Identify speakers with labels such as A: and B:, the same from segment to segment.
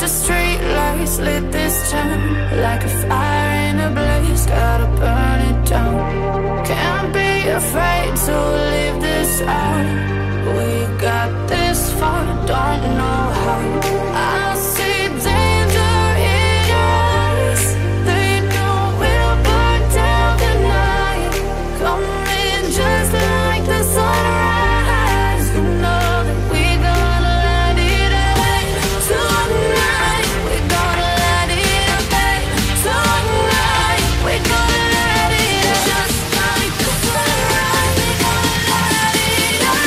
A: the street lights lit this town like a fire in a blaze, gotta burn it down. Can't be afraid to leave this out. We got this far, don't know how. I see danger in your eyes. They know we'll burn down the night. Coming just like the sunrise. You know that we gonna let it away. Tonight we gonna let it away. Tonight we gonna let it away. Just like the sunrise, we gonna let it away.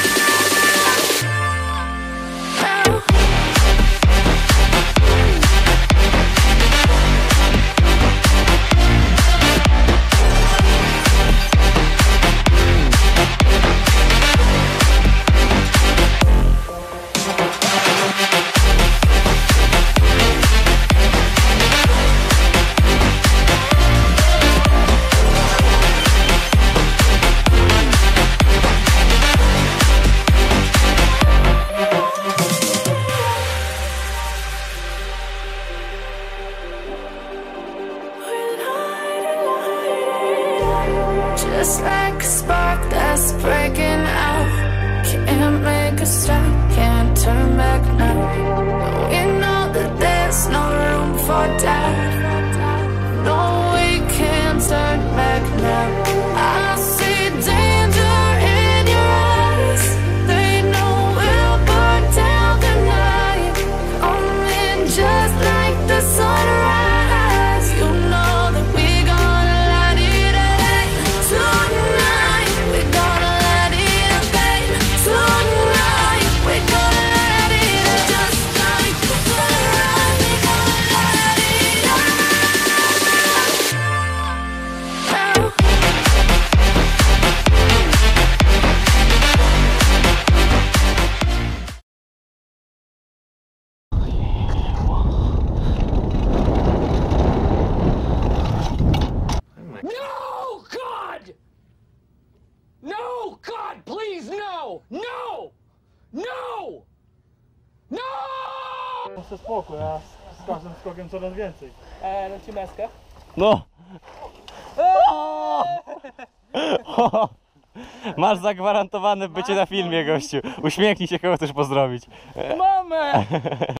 A: Just like a spark that's breaking out. Can't make a stop, can't turn back now. We know that there's no room for doubt. No, we can't turn back now. I see danger in your eyes. They know we'll burn down the night. Coming just like the sunrise. You know that we gonna let it away. Tonight we gonna let it away. Tonight we gonna let it away. Just like the sunrise, we gonna let it away.
B: No, God! No, God, please, no! No! No! No!
C: Muszę spokój, a z każdym skokiem coraz więcej.
B: Lecimy eskę?
D: No! Masz zagwarantowane bycie na filmie, gościu. Uśmiechnij się, kogo chcesz pozdrowić.
B: Mamę!